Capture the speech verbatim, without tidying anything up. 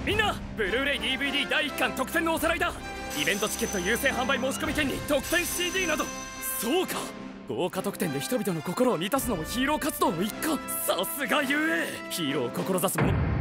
みんな、ブルーレイ ディーブイディー だいいっかん特典のおさらいだ。イベントチケット優先販売申し込み権利、特典 シーディー など。そうか、豪華特典で人々の心を満たすのもヒーロー活動の一環。さすが ユーエー、ヒーローを志す者。